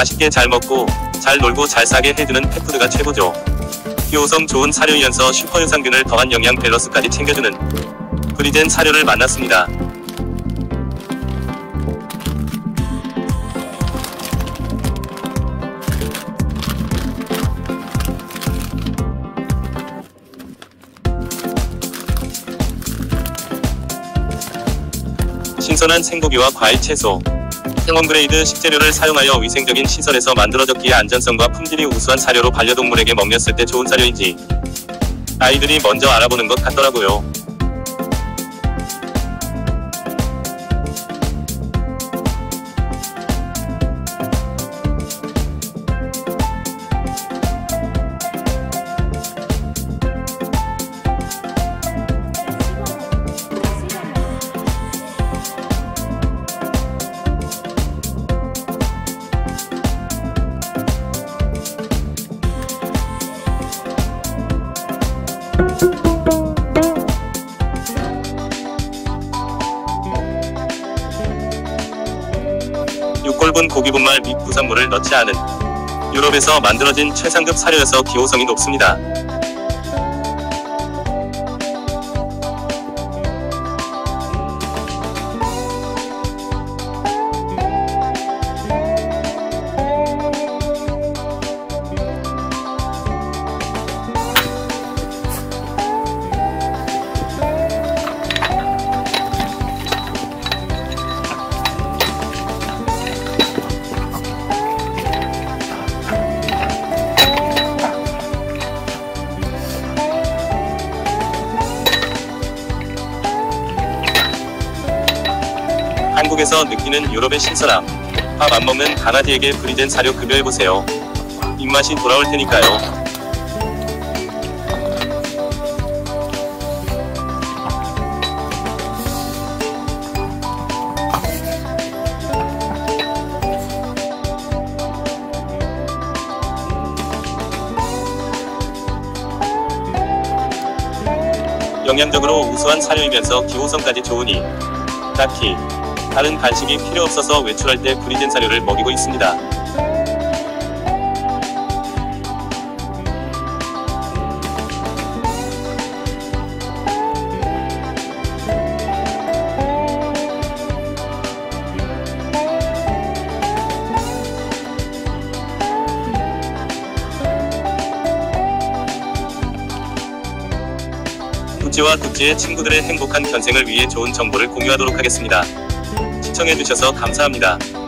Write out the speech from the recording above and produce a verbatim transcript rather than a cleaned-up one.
맛있게 잘 먹고 잘 놀고 잘 사게 해주는 펫푸드가 최고죠. 기호성 좋은 사료이면서 슈퍼유산균을 더한 영양 밸런스까지 챙겨주는 프리젠 사료를 만났습니다. 신선한 생고기와 과일 채소, 원그레이드 식재료를 사용하여 위생적인 시설에서 만들어졌기에 안전성과 품질이 우수한 사료로 반려동물에게 먹였을 때 좋은 사료인지 아이들이 먼저 알아보는 것 같더라고요. 육골분 고기분말 및 부산물을 넣지 않은 유럽에서 만들어진 최상급 사료여서 기호성이 높습니다. 한국에서 느끼는 유럽의 신선함. 밥 안 먹는 강아지에게 프리젠 사료 급여해보세요. 입맛이 돌아올 테니까요. 영양적으로 우수한 사료이면서 기호성까지 좋으니 딱히 다른 간식이 필요 없어서 외출할 때 프리젠 사료를 먹이고 있습니다. 굿즈와 굿즈의 친구들의 행복한 견생을 위해 좋은 정보를 공유하도록 하겠습니다. 시청해주셔서 감사합니다.